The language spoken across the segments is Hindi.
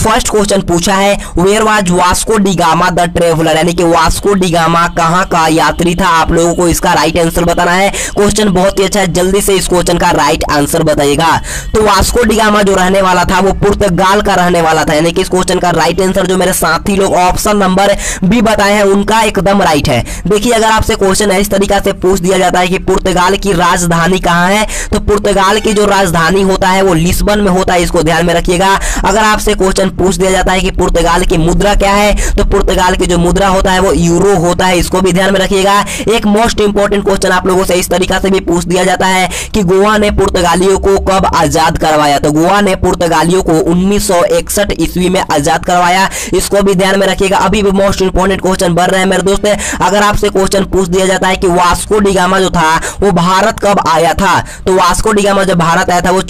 फर्स्ट क्वेश्चन पूछा है where was Vasco da Gama the traveller, यानी कि वास्को डी गामा कहां का यात्री था। आप लोगों को इसका राइट आंसर बताना है। क्वेश्चन बहुत ही अच्छा है, जल्दी से इस क्वेश्चन का राइट आंसर बताइएगा। तो वास्को डी गामा जो रहने वाला था वो पुर्तगाल का रहने वाला था, यानी कि इस क्वेश्चन का राइट आंसर जो मेरे साथी लोग ऑप्शन नंबर बी बताए हैं उनका एकदम राइट है। देखिए अगर आपसे क्वेश्चन इस तरीका से पूछ दिया जाता है कि पुर्तगाल की राजधानी कहां है, तो पुर्तगाल की जो राजधानी होता है वो लिस्बन में होता है, इसको ध्यान में रखिएगा। अगर आपसे क्वेश्चन पूछ दिया जाता है कि पुर्तगाल की मुद्रा क्या है, तो पुर्तगाल की जो मुद्रा होता है वो यूरो होता है, इसको भी ध्यान में रखिएगा। एक मोस्ट इंपोर्टेंट क्वेश्चन आप लोगों से इस तरीका से भी पूछ दिया जाता है कि गोवा ने पुर्तगालियों को कब आजाद करवाया, तो गोवा ने पुर्तगालियों को 1961 ईस्वी में आजाद करवाया, इसको भी ध्यान में रखिएगा। अभी भी मोस्ट इंपोर्टेंट क्वेश्चन बढ़ रहे हैं मेरे दोस्त। अगर आपसे क्वेश्चन पूछ दिया जाता है कि वास्को डी गामा जो था वो भारत कब आया था, तो वास्को डी गामा जब भारत आया था वो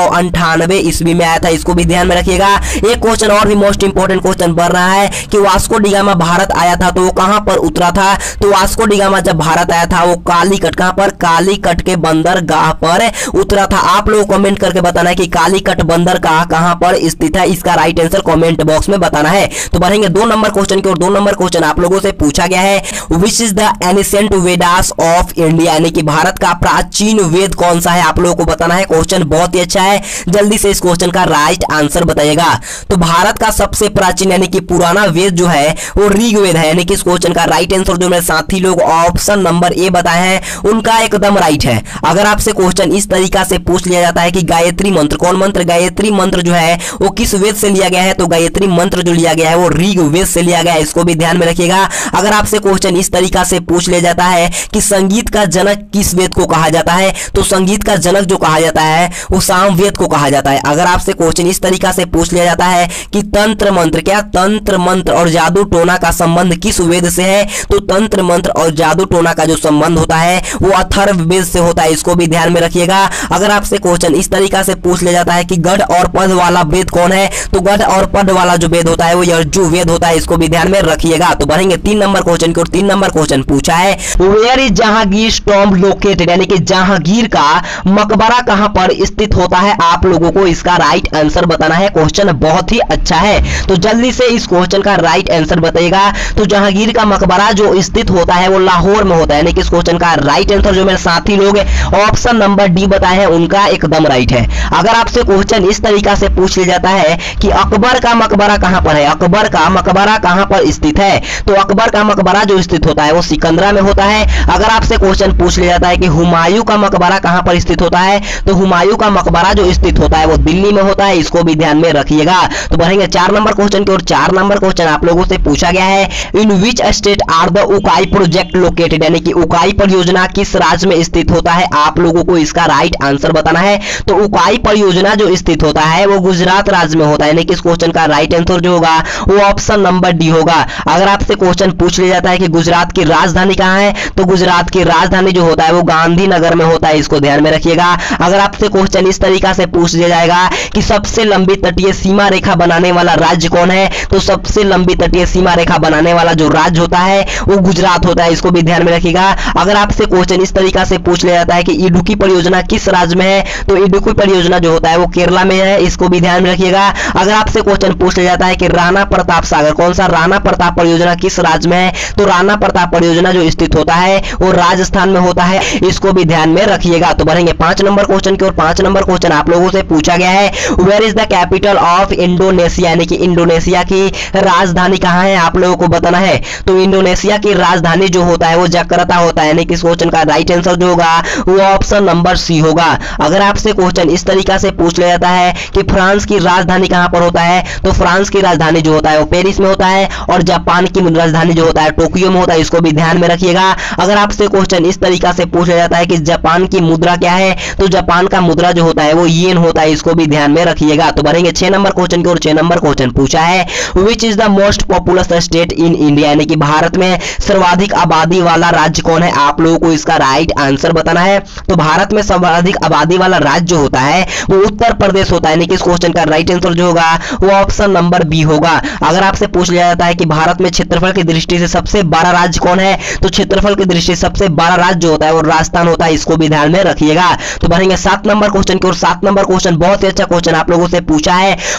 1498 ईस्वी में आया था, इसको भी ध्यान में रखिएगा। एक क्वेश्चन और भी मोस्ट इंपोर्टेंट क्वेश्चन बढ़ रहा है कि वास्को डी गामा भारत आया था तो वो कहां पर उतरा था, तो वास्को डी गामा जब भारत आया था वो कालीकट, कहां पर, कालीकट के बंदरगाह पर उतरा था। आप लोग कमेंट करके बताना है कि कालीकट बंदरगाह कहां पर स्थित है, इसका राइट आंसर कमेंट बॉक्स में बताना है। तो बढ़ेंगे 2 नंबर क्वेश्चन की ओर। 2 नंबर क्वेश्चन आप लोगों से पूछा गया है which is the ancient Vedas of India, यानी कि भारत का प्राचीन वेद कौन सा है, आप लोगों को बताना है। क्वेश्चन बहुत ही अच्छा है, जल्दी से इस क्वेश्चन का राइट आंसर बताइएगा। तो भारत का सबसे प्राचीन यानी कि पुराना वेद जो है वो ऋग्वेद है, यानी कि इस क्वेश्चन का राइट आंसर जो मेरे साथी लोग ऑप्शन नंबर ए बताए हैं उनका एकदम राइट है। अगर आपसे क्वेश्चन इस तरीका से पूछ लिया जाता है कि गायत्री मंत्र, कौन मंत्र, गायत्री मंत्र जो है वो किस वेद से लिया गया है, तो गायत्री मंत्र जो लिया गया है वो ऋग्वेद से लिया गया है, इसको भी ध्यान में रखिएगा। अगर आपसे क्वेश्चन इस तरीका से पूछ लिया जाता है कि संगीत का जनक किस वेद को कहा जाता है, तो संगीत का जनक जो कहा जाता है वो सामवेद को कहा जाता है। अगर आपसे क्वेश्चन इस तरीका से पूछ लिया जाता है कि तंत्र मंत्र, क्या तंत्र मंत्र और जादू टोना का संबंध किस वेद से है, तो तंत्र मंत्र और जादू टोना का जो संबंध होता है वो अथर्ववेद से होता है, इसको भी ध्यान में रखिएगा। अगर आपसे क्वेश्चन इस तरीका से पूछ लिया जाता है कि गढ़ और पद वाला वेद कौन है, तो गढ़ और पद वाला जो वेद होता है वो यजुर्वेद होता है, इसको भी ध्यान में रखिएगा। तो बढ़ेंगे 3 नंबर क्वेश्चन की ओर। 3 नंबर क्वेश्चन पूछा है where is Jahangir tomb located, यानी कि जहांगीर का मकबरा कहां पर स्थित होता है, आप लोगों को इसका राइट आंसर बताना है। क्वेश्चन बहुत ही अच्छा है, तो जल्दी से इस क्वेश्चन का राइट आंसर बताइएगा। तो जहांगीर का मकबरा जो स्थित होता है वो लाहौर में होता है, यानी कि इस क्वेश्चन का राइट आंसर जो मेरे साथी लोग ऑप्शन नंबर डी बताए हैं उनका एकदम राइट है। अगर आपसे क्वेश्चन इस तरीका से पूछ लिया जाता है कि अकबर का मकबरा कहां पर है, अकबर का मकबरा कहां पर स्थित है, तो अकबर का मकबरा जो स्थित होता है वो सिकंदरा में होता है। अगर आपसे क्वेश्चन पूछ लिया जाता है कि हुमायूं का मकबरा कहां पर स्थित होता है, तो हुमायूं का मकबरा जो स्थित होता है वो दिल्ली में होता है, इसको भी ध्यान में रखिएगा। तो बढ़ेंगे 4 नंबर क्वेश्चन की ओर। 4 नंबर क्वेश्चन आप लोगों से पूछा गया है in which state are the Ukai project located, यानी कि उकाई परियोजना किस राज्य में स्थित होता है, आप लोगों को इसका राइट आंसर बताना है। तो उकाई परियोजना जो स्थित होता है वो गुजरात राज्य में होता है, यानी कि इस क्वेश्चन का राइट आंसर जो होगा वो ऑप्शन नंबर डी होगा। अगर आपसे क्वेश्चन पूछ लिया जाता है कि गुजरात की राजधानी कहां है, तो गुजरात की राजधानी जो होता है वो गांधीनगर में होता है, इसको ध्यान में रखिएगा। अगर आपसे क्वेश्चन इस तरीका से पूछ लिया जाएगा कि सबसे लंबी तटीय सीमा रेखा बनाने वाला राज्य कौन है, तो सबसे लंबी तटीय सीमा रेखा बनाने वाला जो राज्य होता है वो गुजरात होता है, इसको भी ध्यान में रखिएगा। अगर आपसे क्वेश्चन इस तरीका से पूछ लिया जाता है कि इडुक्की परियोजना किस राज्य में है, तो इडुक्की परियोजना जो होता है वो केरला में है, इसको भी ध्यान में रखिएगा। अगर आपसे क्वेश्चन पूछ लिया जाता है कि राणा प्रताप सागर, कौन सा राणा प्रताप परियोजना किस राज्य में है, तो राणा प्रताप परियोजना जो स्थित होता है वो राजस्थान में होता है, इसको भी ध्यान में रखिएगा। तो बढ़ेंगे 5 नंबर क्वेश्चन की ओर। 5 नंबर क्वेश्चन आप लोगों से पूछा गया है where is the capital of Indonesia, यानी कि इंडोनेशिया की राजधानी कहां है, आप लोगों को बताना है। तो इंडोनेशिया की राजधानी जो होता है वो जकार्ता होता है, यानी कि इस क्वेश्चन का राइट आंसर जो होगा वो ऑप्शन नंबर सी होगा। अगर आपसे क्वेश्चन इस तरीका से पूछ लिया जाता है कि फ्रांस की राजधानी कहां पर होता है, तो फ्रांस की राजधानी जो होता है वो पेरिस में होता है, और जापान की राजधानी जो होता है टोक्यो में होता है, इसको भी ध्यान में रखिएगा। अगर आपसे क्वेश्चन इस तरीका से पूछ लिया जाता है कि जापान की मुद्रा क्या है, तो जापान का मुद्रा जो होता है वो येन होता है, इसको भी ध्यान में रखिएगा। तो बढ़ेंगे 6 नंबर क्वेश्चन की ओर। 6 नंबर क्वेश्चन पूछा है which is the most populous state in India, यानी कि भारत में सर्वाधिक आबादी वाला राज्य कौन है, आप लोगों को इसका राइट आंसर बताना है। तो भारत में सर्वाधिक आबादी वाला राज्य जो होता है वो उत्तर प्रदेश होता है, यानी कि इस क्वेश्चन का राइट आंसर जो होगा वो ऑप्शन नंबर बी होगा। अगर आपसे पूछ लिया जाता है कि भारत में क्षेत्रफल की दृष्टि से सबसे बड़ा राज्य कौन है, तो क्षेत्रफल की दृष्टि से सबसे बड़ा राज्य जो होता है वो राजस्थान होता है, इसको भी ध्यान में रखिएगा। तो बढ़ेंगे 7 नंबर क्वेश्चन की ओर। 7 नंबर क्वेश्चन बहुत ही अच्छा क्वेश्चन आप लोगों से पूछा है who wrote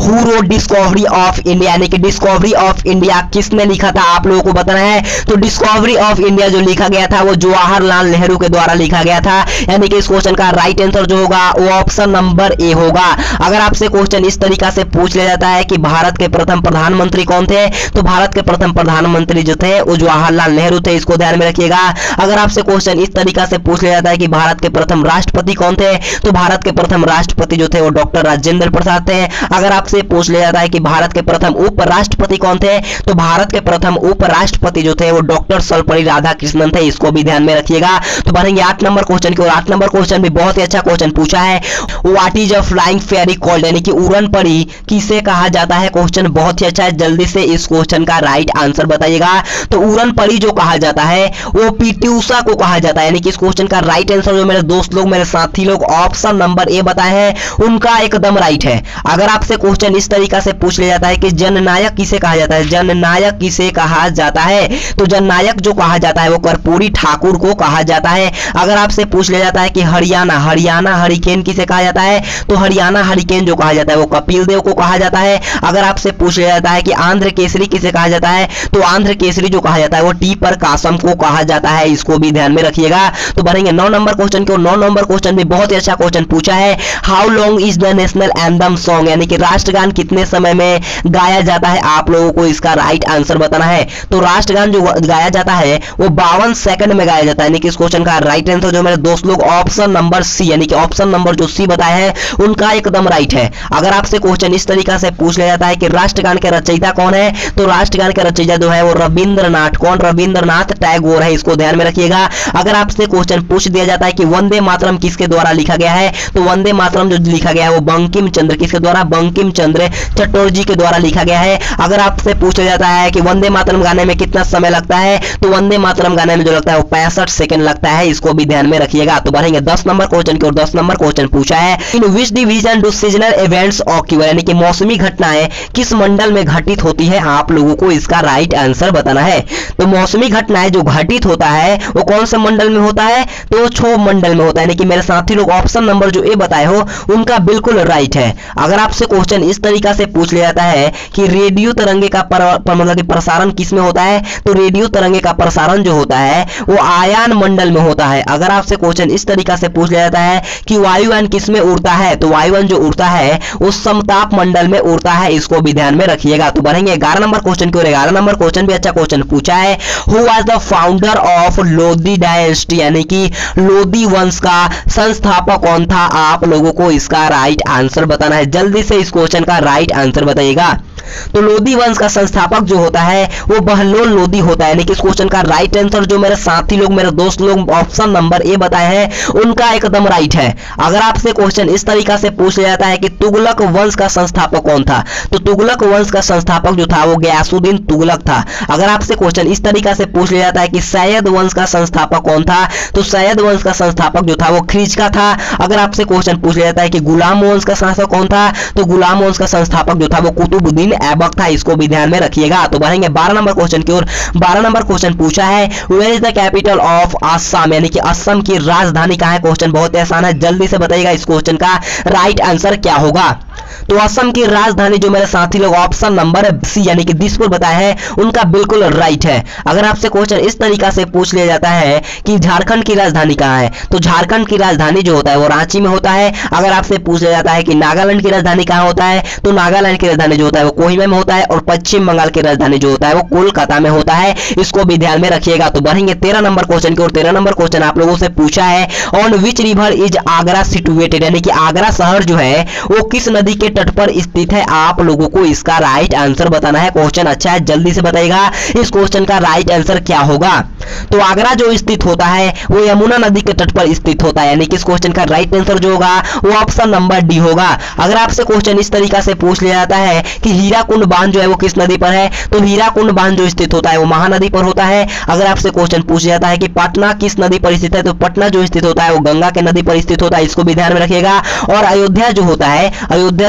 Discovery of India, यानी कि डिस्कवरी ऑफ इंडिया किसने लिखा था आप लोगों को बताना है। तो डिस्कवरी ऑफ इंडिया जो लिखा गया था वो जवाहरलाल नेहरू के द्वारा लिखा गया था, यानी कि इस क्वेश्चन का राइट आंसर जो होगा वो ऑप्शन नंबर ए होगा। अगर आपसे क्वेश्चन इस तरीका से पूछ लिया जाता है कि भारत के प्रथम प्रधानमंत्री कौन थे, तो भारत के प्रथम प्रधानमंत्री जो थे वो जवाहरलाल नेहरू थे, इसको ध्यान में रखिएगा। अगर आपसे क्वेश्चन इस तरीका से पूछ लिया जाता है कि भारत के प्रथम राष्ट्रपति कौन थे, तो भारत के प्रथम राष्ट्रपति जो थे वो डॉक्टर राजेंद्र प्रसाद थे। अगर आपसे पूछ लिया जाता है कि भारत के प्रथम उपराष्ट्रपति कौन थे, तो भारत के प्रथम उपराष्ट्रपति जो थे वो डॉक्टर सर्वपल्ली राधाकृष्णन थे, इसको भी ध्यान में रखिएगा। तो बढ़ेंगे 8 नंबर क्वेश्चन की ओर। 8 नंबर क्वेश्चन भी बहुत ही अच्छा क्वेश्चन पूछा है। What is a flying fairy called, यानी कि उड़न परी किसे कहा जाता है। क्वेश्चन बहुत ही अच्छा है, जल्दी से इस क्वेश्चन का राइट आंसर बताइएगा। तो उड़न परी जो कहा जाता है वो पीटी उषा को कहा जाता है, यानी कि इस क्वेश्चन का राइट आंसर जो मेरे दोस्त लोग, मेरे साथी लोग ऑप्शन नंबर ए बताए हैं उनका एकदम राइट है। अगर आपसे क्वेश्चन इस तरीका से पूछ लिया जाता है कि जननायक किसे कहा जाता है, जननायक किसे कहा जाता है, तो जननायक जो कहा जाता है वो कर्पूरी ठाकुर को कहा जाता है। अगर आपसे पूछ लिया जाता है कि हरियाणा हरिकेन किसे कहा जाता है, तो हरियाणा हरिकेन जो कहा जाता है वो कपिल देव को कहा जाता है। अगर आपसे पूछ लिया जाता है कि आंध्र केसरी किसे कहा जाता है, तो आंध्र केसरी जो कहा जाता है वो टी प्रकाशम को कहा जाता है, इसको भी ध्यान में रखिएगा। तो बढ़ेंगे 9 नंबर क्वेश्चन को। 9 नंबर क्वेश्चन भी बहुत ही अच्छा क्वेश्चन पूछा है। How long is the national anthem song, यानी कि राष्ट्रगान कितने समय में गाया जाता है, आप लोगों को इसका राइट आंसर बताना है। तो राष्ट्रगान जो गाया जाता है वो 52 सेकंड में गाया जाता है, यानी कि इस क्वेश्चन का राइट आंसर जो मेरे दोस्त लोग ऑप्शन नंबर सी, यानी कि ऑप्शन नंबर जो सी बताया है उनका एकदम राइट है। अगर आपसे क्वेश्चन इस तरीका से पूछ लिया जाता है कि राष्ट्रगान के रचयिता कौन है, तो राष्ट्रगान के रचयिता जो है वो रविंद्रनाथ, कौन, रविंद्रनाथ टैगोर है, इसको ध्यान में रखिएगा। अगर आपसे क्वेश्चन पूछ दिया जाता है कि वंदे मातरम किसके द्वारा लिखा गया है, तो वंदे मातरम जो लिखा गया है वो बंकिम चंद्र, किसके द्वारा, बंकिम चंद्र चटर्जी के द्वारा लिखा गया है। अगर आपसे पूछा जाता है कि वंदे मातरम गाने में कितना समय लगता है, तो वंदे मातरम गाने में जो लगता है वो 65 सेकंड लगता है, इसको भी ध्यान में रखिएगा। तो बढ़ेंगे 10 नंबर क्वेश्चन की ओर। 10 नंबर क्वेश्चन पूछा है in which division do seasonal events occur, यानी कि मौसमी घटनाएं किस मंडल में घटित होती है, आप लोगों को इसका राइट आंसर बताना है। तो मौसमी घटनाएं जो घटित होता है वो कौन से मंडल में होता है, तो क्षोभ मंडल में होता है, यानी कि मेरे साथी लोग ऑप्शन नंबर जो ए बताए हो उनका बिल्कुल राइट है। अगर आपसे क्वेश्चन इस तरीका से पूछ लिया जाता है कि रेडियो तरंगे का मतलब कि प्रसारण किस में होता है, तो रेडियो तरंगे का प्रसारण जो होता है वो आयान मंडल में होता है। अगर आपसे क्वेश्चन इस तरीका से पूछ लिया जाता है कि वायुयान किस में उड़ता है, तो वायुयान जो उड़ता है वो समताप मंडल में उड़ता है, इसको भी ध्यान में रखिएगा। तो बढ़ेंगे 11 नंबर क्वेश्चन की ओर। 11 नंबर क्वेश्चन भी अच्छा क्वेश्चन पूछा है। Who was the founder of Lodhi dynasty, यानी कि लोधी वंश का संस्थापक कौन था, आप लोगों को इसका राइट आंसर बताना है। जल्दी से इस क्वेश्चन का राइट आंसर बताइएगा। तो लोधी वंश का संस्थापक जो होता है वो बहलोल लोधी होता है, यानी कि इस क्वेश्चन का राइट आंसर जो मेरे साथी लोग, मेरे दोस्त लोग ऑप्शन नंबर ए बताए हैं उनका एकदम राइट है। अगर आपसे क्वेश्चन इस तरीका से पूछ लिया जाता है कि तुगलक वंश का संस्थापक कौन था, तो तुगलक वंश का संस्थापक जो था वो गयासुद्दीन तुगलक था। अगर आपसे क्वेश्चन इस तरीका से पूछ लिया जाता है कि सैयद वंश का संस्थापक कौन था, तो सैयद वंश का संस्थापक जो था वो ख्रीज का था। अगर आपसे क्वेश्चन पूछ लिया जाता है कि गुलाम वंश का संस्थापक कौन था, तो गुलाम वंश का संस्थापक जो था वो कुतुबुद्दीन ऐबक था, इसको भी ध्यान में रखिएगा। तो बढ़ेंगे 12 नंबर क्वेश्चन की ओर। 12 नंबर क्वेश्चन पूछा है where is the capital of Assam, यानी कि असम की राजधानी कहां है। क्वेश्चन बहुत आसान है, जल्दी से बताइएगा इस क्वेश्चन का राइट आंसर क्या होगा। तो असम की राजधानी जो मेरे साथी लोग ऑप्शन नंबर सी, यानी कि दिसपुर बताया है उनका बिल्कुल राइट है। अगर आपसे क्वेश्चन इस तरीका से पूछ लिया जाता है कि झारखंड की राजधानी कहां है, तो झारखंड की राजधानी जो होता है वो रांची में होता है। अगर आपसे पूछ लिया जाता है कि नागालैंड की राजधानी कहां होता है, तो नागालैंड की राजधानी जो होता है वो कोहिमा में होता है, और पश्चिम बंगाल की राजधानी जो होता है वो कोलकाता में होता है, इसको भी ध्यान में रखिएगा। तो बढ़ेंगे 13 नंबर क्वेश्चन की ओर। 13 नंबर क्वेश्चन आप लोगों से पूछा है on which river is Agra situated, यानी कि आगरा शहर जो है वो किस नदी के तट पर स्थित है, आप लोगों को इसका राइट आंसर बताना है। क्वेश्चन अच्छा है, जल्दी से बताइएगा इस क्वेश्चन का राइट आंसर क्या होगा। तो आगरा जो स्थित होता है वो यमुना नदी के तट पर स्थित होता है, यानी कि इस क्वेश्चन का राइट आंसर जो होगा वो ऑप्शन नंबर डी होगा। अगर आपसे क्वेश्चन इस तरीका से पूछ लिया जाता है कि हीराकुंड बांध जो है वो किस नदी पर है, तो हीराकुंड बांध जो स्थित होता है वो महानदी पर होता है। अगर आपसे क्वेश्चन पूछ जाता है कि पटना किस नदी पर स्थित है, तो पटना जो स्थित होता है वो गंगा के नदी पर स्थित होता है, इसको भी ध्यान में रखिएगा। और अयोध्या जो होता है, अयोध्या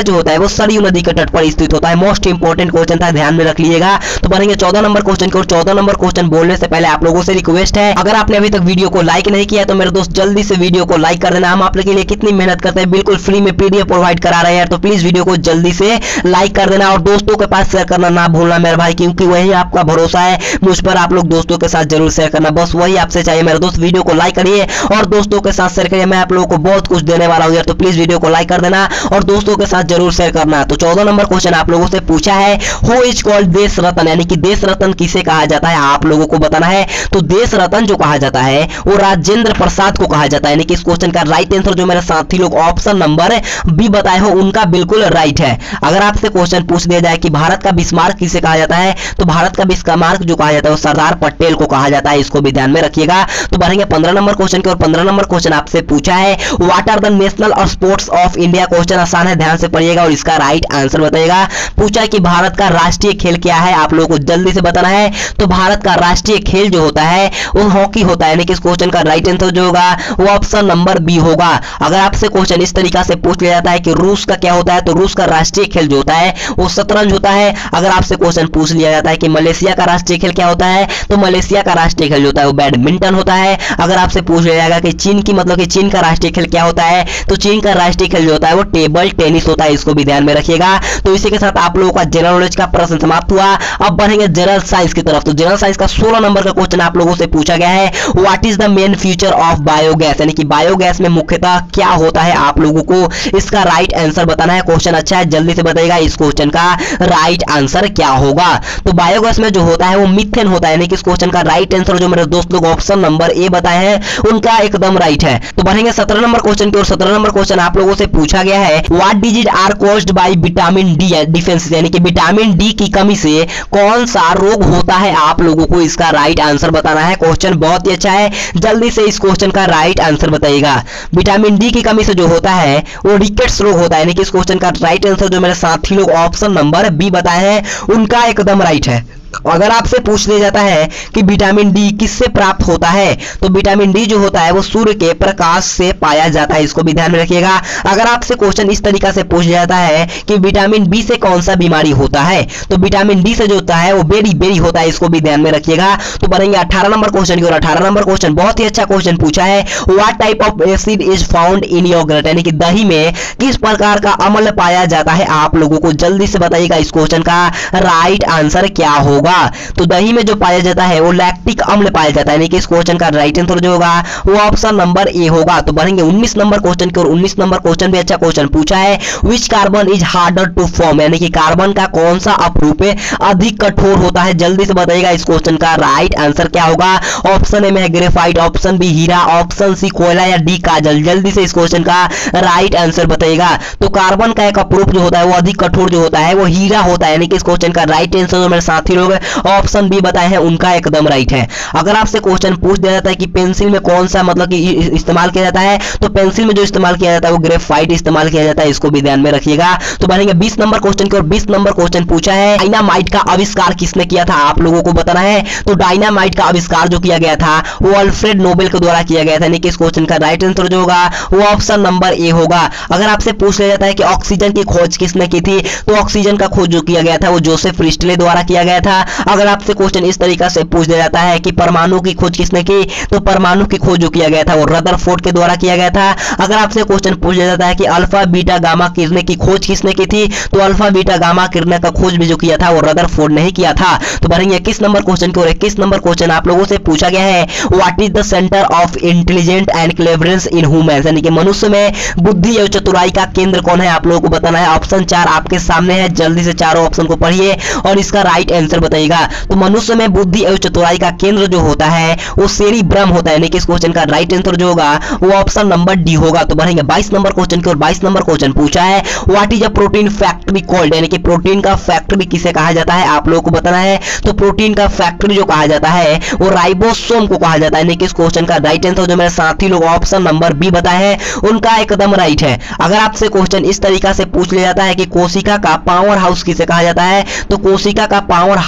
जो होता है वो सरयू नदी के तट पर स्थित होता है। मोस्ट इंपोर्टेंट क्वेश्चन था, ध्यान में रख लीजिएगा। तो बढ़ेंगे 14 नंबर क्वेश्चन की ओर। 14 नंबर क्वेश्चन बोलने से पहले आप लोगों से रिक्वेस्ट है, अगर आपने अभी तक वीडियो को लाइक नहीं किया तो मेरे दोस्त जल्दी से वीडियो को लाइक कर देना। हम आप लोगों के लिए कितनी मेहनत करते हैं, बिल्कुल फ्री में पीडीएफ प्रोवाइड करा रहे हैं, तो प्लीज वीडियो को जल्दी से लाइक कर देना और दोस्तों के पास शेयर करना ना भूलना मेरे भाई, क्योंकि वही आपका भरोसा है मुझ पर। आप लोग दोस्तों के साथ जरूर शेयर करना, बस वही आपसे चाहिए मेरे दोस्त। वीडियो को लाइक करिए और दोस्तों के साथ शेयर करिए। मैं आप लोगों को बहुत कुछ देने वाला हूं यार, तो प्लीज वीडियो को लाइक कर देना और दोस्तों के साथ जरूर शेयर करना। तो 14 नंबर क्वेश्चन आप लोगों से पूछा है, हु इज कॉल्ड देश रत्न, यानी कि देश रत्न किसे कहा जाता है आप लोगों को बताना है। तो देश रत्न जो कहा जाता है वो राजेंद्र प्रसाद को कहा जाता है, यानी कि इस क्वेश्चन का राइट आंसर जो मेरे साथी लोग ऑप्शन नंबर बी बताए हो उनका बिल्कुल राइट है। अगर आपसे क्वेश्चन पूछ दिया जाए कि भारत का बिस्मार्क किसे कहा जाता है, तो भारत का बिस्मार्क जो कहा जाता है वो सरदार पटेल को कहा जाता है, इसको भी ध्यान में रखिएगा। तो बढ़ेंगे 15 नंबर क्वेश्चन की ओर। 15 नंबर क्वेश्चन आपसे पूछा है, what are the national sports of India. Question आसान है, ध्यान से पढ़िएगा और इसका राइट आंसर बताइएगा। पूछा है कि भारत का राष्ट्रीय खेल क्या है, आप लोगों को जल्दी से बताना है। तो भारत का राष्ट्रीय खेल जो होता है वो हॉकी होता है, यानी कि इस क्वेश्चन का राइट आंसर जो होगा वो ऑप्शन नंबर बी होगा। अगर आपसे क्वेश्चन इस तरीका से पूछ लिया जाता है कि रूस का क्या होता है, तो रूस का राष्ट्रीय खेल जो होता है वो शतरंज होता है। अगर आपसे क्वेश्चन पूछ लिया जाता है कि मलेशिया का राष्ट्रीय खेल क्या होता है, तो मलेशिया का राष्ट्रीय खेल जो होता है वो बैडमिंटन होता है। अगर आपसे पूछ लिया जाएगा कि चीन की मतलब कि चीन का राष्ट्रीय खेल क्या होता है, तो चीन का राष्ट्रीय खेल जो होता है वो टेबल टेनिस होता है, इसको भी ध्यान में रखिएगा। तो इसी के साथ आप लोगों का जनरल नॉलेज का प्रश्न समाप्त हुआ। अब बढ़ेंगे जनरल साइंस की तरफ। तो जनरल साइंस का 16 नंबर का क्वेश्चन आप लोगों से पूछा गया है, what is the main feature of biogas, यानी कि बायोगैस में मुख्यतः क्या होता है, आप लोगों को इसका राइट आंसर बताना है। क्वेश्चन अच्छा है, जल्दी से बताइएगा इस क्वेश्चन का राइट आंसर क्या होगा। तो बायोगैस में जो होता है वो मीथेन होता है, यानी कि इस क्वेश्चन का राइट आंसर जो मेरे दोस्त लोग ऑप्शन नंबर ए बताए हैं उनका एकदम राइट है। तो बढ़ेंगे 17 नंबर क्वेश्चन की ओर। 17 नंबर क्वेश्चन आप लोगों से पूछा गया है, what disease are caused by vitamin D deficiency, यानी कि विटामिन डी की कमी से कौन सा रोग होता है, आप लोगों को इसका राइट आंसर बताना है। क्वेश्चन बहुत ही अच्छा है, जल्दी से इस क्वेश्चन का राइट आंसर बताइएगा। विटामिन डी की कमी से जो होता है वो रिकेट्स रोग होता है, यानी कि इस क्वेश्चन का राइट आंसर जो मेरे साथी लोग ऑप्शन नंबर बी बताए हैं उनका एकदम राइट है। अगर आपसे पूछ लिया जाता है कि विटामिन डी किससे प्राप्त होता है, तो विटामिन डी जो होता है वो सूर्य के प्रकाश से पाया जाता है, इसको भी ध्यान में रखिएगा। अगर आपसे क्वेश्चन इस तरीका से पूछ लिया जाता है कि विटामिन बी से कौन सा बीमारी होता है, तो विटामिन डी से जो होता है वो बेरी बेरी होता है, इसको भी ध्यान में रखिएगा। तो बढ़ेंगे 18 नंबर क्वेश्चन की ओर। 18 नंबर क्वेश्चन बहुत ही अच्छा क्वेश्चन पूछा है, what type of acid is found in yoghurt, यानी कि दही में किस प्रकार का अम्ल पाया जाता है, आप लोगों को जल्दी से बताइएगा इस क्वेश्चन का राइट आंसर क्या होगा। तो दही में जो पाया जाता है वो लैक्टिक अम्ल पाया जाता है, यानी कि इस क्वेश्चन का राइट आंसर जो होगा वो ऑप्शन नंबर ए होगा। तो बढ़ेंगे 19 नंबर क्वेश्चन की ओर। 19 नंबर क्वेश्चन भी अच्छा क्वेश्चन पूछा है, which carbon is harder to form, यानी कि कार्बन का कौन सा अपरूप अधिक कठोर होता है, जल्दी से बताइएगा इस क्वेश्चन का राइट आंसर क्या होगा। ऑप्शन ए में है ग्रेफाइट, ऑप्शन बी हीरा, ऑप्शन सी कोयला या डी काजल, जल्दी से इस क्वेश्चन का राइट आंसर बताइएगा। तो कार्बन का एक अपरूप जो होता है वो अधिक कठोर जो होता है वो हीरा होता है, यानी कि इस क्वेश्चन का राइट आंसर जो मेरे साथी लोग ऑप्शन बी बताए हैं उनका एकदम राइट है। अगर आपसे क्वेश्चन पूछ दिया जाता है कि पेंसिल में कौन सा मतलब कि इस्तेमाल किया जाता है, तो पेंसिल में जो इस्तेमाल किया जाता है वो ग्रेफाइट इस्तेमाल किया जाता है, इसको भी ध्यान में रखिएगा। तो बढ़ेंगे 20 नंबर क्वेश्चन की ओर। 20 नंबर क्वेश्चन पूछा है, डायनामाइट का आविष्कार किसने किया था, आप लोगों को बताना है। तो डायनामाइट का आविष्कार जो किया गया था वो अल्फ्रेड नोबेल के द्वारा किया गया था, यानी कि इस क्वेश्चन का राइट आंसर जो होगा वो ऑप्शन नंबर ए होगा। अगर आपसे पूछ लिया जाता है कि ऑक्सीजन की खोज किसने की थी, तो ऑक्सीजन का खोज जो किया गया था वो जोसेफ प्रिस्टले द्वारा किया गया था। अगर आपसे क्वेश्चन इस तरीका से पूछ दिया जाता है कि परमाणु की खोज किसने की, तो परमाणु की खोज जो किया गया था वो रदरफोर्ड के द्वारा किया गया था। अगर आपसे क्वेश्चन पूछ दिया जाता है कि अल्फा बीटा गामा किरणें की खोज किसने की थी, तो अल्फा बीटा गामा किरणें का खोज भी जो किया था वो रदरफोर्ड ने ही किया था। तो बढ़ेंगे 21 नंबर क्वेश्चन की ओर। 21 नंबर क्वेश्चन आप लोगों से पूछा गया है, what is the centre of intelligent and cleverness in humans, यानी कि मनुष्य में बुद्धि एवं चतुराई का केंद्र कौन है, आप लोगों को बताना है। ऑप्शन 4 आपके सामने है, जल्दी से चारों ऑप्शन को पढ़िए और इसका राइट आंसर बताइएगा। तो मनुष्य में बुद्धि एवं चतुराई का केंद्र जो होता है वो सेरिब्रम होता है, यानी कि इस क्वेश्चन का राइट आंसर जो होगा वो ऑप्शन नंबर डी होगा। तो बढ़ेंगे 22 नंबर क्वेश्चन की ओर। 22 नंबर क्वेश्चन पूछा है, what is a protein factory called, यानी कि प्रोटीन का फैक्ट्री किसे कहा जाता है, आप लोगों को बताना है। तो प्रोटीन का फैक्ट्री जो कहा जाता है वो राइबोसोम को कहा जाता है, यानी कि इस क्वेश्चन का राइट आंसर जो मेरे साथी लोग ऑप्शन नंबर बी बताए हैं उनका एकदम राइट है। अगर आपसे क्वेश्चन इस तरीका से पूछ लिया जाता है कि कोशिका का पावर हाउस किसे कहा जाता है, तो कोशिका का पावर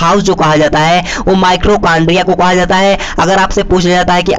हाउस जो कहा जाता है वो माइक्रोकांड्रिया को कहा जाता है। अगर आपसे पूछ लिया जाता है कि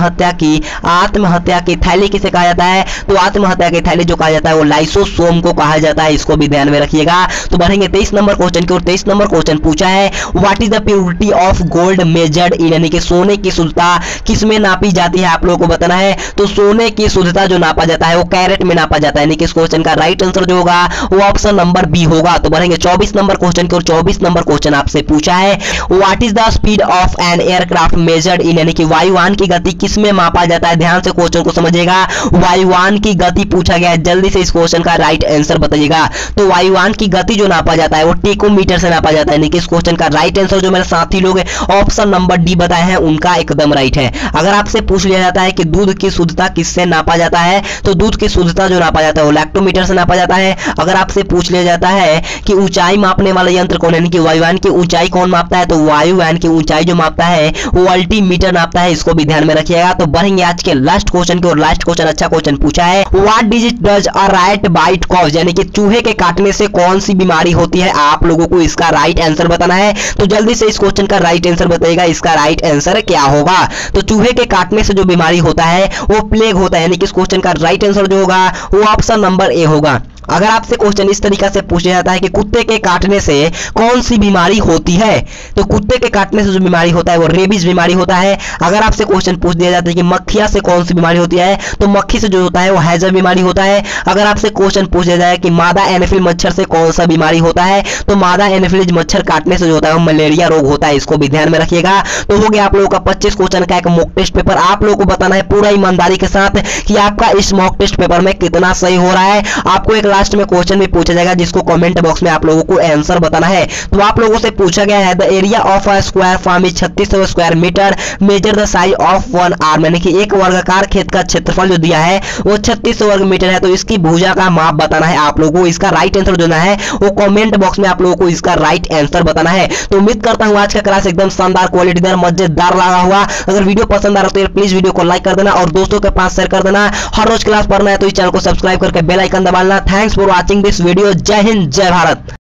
आत्महत्या की थैली किसे कहा जाता है, तो आत्महत्या की थैली जो कहा जाता है वो लाइसोसोम को कहा जाता है। इसको भी ध्यान में रखिएगा। तो बढ़ेंगे 23 नंबर क्वेश्चन की ओर। 23 नंबर क्वेश्चन पूछा है what is the purity of gold measured in, यानी कि सोने की शुद्धता किसमें नापी जाती है, आप लोगों को बताना है। तो सोने की शुद्धता जो नापा जाता है वो कैरेट में नापा जाता है, यानी कि इस क्वेश्चन का राइट आंसर जो होगा वो ऑप्शन नंबर बी होगा। तो बढ़ेंगे 24 नंबर क्वेश्चन की ओर। 24 नंबर क्वेश्चन आपसे पूछा है what is the speed of an aircraft measured in, यानी कि वायुयान की गति किसमें मापा जाता है। ध्यान से क्वेश्चन को समझिएगा। वायुयान की गति पूछा गया है, जल्दी से इस क्वेश्चन का राइट आंसर बताइएगा। तो वायुयान की गति जो नापा जाता है वो टेकोमीटर से नापा जाता है, यानी कि इस क्वेश्चन का राइट आंसर जो मेरे साथी लोग ऑप्शन नंबर डी बताए हैं उनका एकदम राइट है। अगर आपसे पूछ लिया जाता है कि दूध की शुद्धता किससे नापा जाता है, तो दूध की शुद्धता जो नापा जाता है वो लैक्टोमीटर से नापा जाता है। अगर आपसे पूछ लिया जाता है कि ऊंचाई मापने वाला यंत्र कौन है, यानी कि वायुयान की ऊंचाई कौन मापता है, तो वायुयान की ऊंचाई जो मापता है वो अल्टीमीटर नापता है। इसको भी ध्यान में रखिएगा। तो बढ़ेंगे आज के लास्ट क्वेश्चन की ओर। लास्ट क्वेश्चन अच्छा क्वेश्चन पूछा है what disease does a rat bite cause, यानी कि चूहे के काटने से कौन सी बीमारी होती है, आप लोगों को इसका राइट आंसर बताना है। तो जल्दी से इस क्वेश्चन का राइट आंसर बताइएगा, इसका राइट आंसर क्या होगा। तो चूहे के काटने से जो बीमारी होता है वो प्लेग होता है, यानी कि इस क्वेश्चन का राइट आंसर जो होगा वो ऑप्शन नंबर ए होगा। अगर आपसे क्वेश्चन इस तरीका से पूछा जाता है कि कुत्ते के काटने से कौन सी बीमारी होती है, तो कुत्ते के काटने से जो बीमारी होता है वो रेबीज बीमारी होता है। अगर आपसे क्वेश्चन पूछ दिया जाता है कि मक्खिया से कौन सी बीमारी होती है, तो मक्खी से जो होता है वो हैजा बीमारी होता है। अगर आपसे क्वेश्चन पूछ दिया जाए कि मादा एनोफिलीज मच्छर से कौन सा बीमारी होता है, तो मादा एनोफिलीज मच्छर काटने से जो होता है वो मलेरिया रोग होता है। इसको भी ध्यान में रखिएगा। तो हो गया आप लोगों का 25 क्वेश्चन का एक मॉक टेस्ट पेपर। आप लोगों को बताना है पूरा ईमानदारी के साथ कि आपका इस मॉक टेस्ट पेपर में कितना सही हो रहा है। आपको एक लास्ट में क्वेश्चन भी पूछा जाएगा जिसको कमेंट बॉक्स में आप लोगों को आंसर बताना है। तो आप लोगों से पूछा गया है the area of a square farm is 3600 square metre, measure the size of 1 arm, यानी कि एक वर्गाकार खेत का क्षेत्रफल जो दिया है वो 3600 वर्ग मीटर है। तो इसकी भुजा का माप बताना है आप लोगों को। इसका राइट आंसर जो है वो कमेंट बॉक्स में आप लोगों को इसका राइट आंसर बताना है। तो उम्मीद करता हूं आज का क्लास एकदम शानदार, क्वालिटीदार, मजेदार लगा हुआ। अगर वीडियो पसंद आ रहा तो प्लीज वीडियो को लाइक कर देना और दोस्तों के पास शेयर कर देना। हर रोज क्लास पढ़ना है तो इस चैनल को सब्सक्राइब करके बेल आइकन दबाना। Thanks for watching this video. जय हिंद, जय भारत।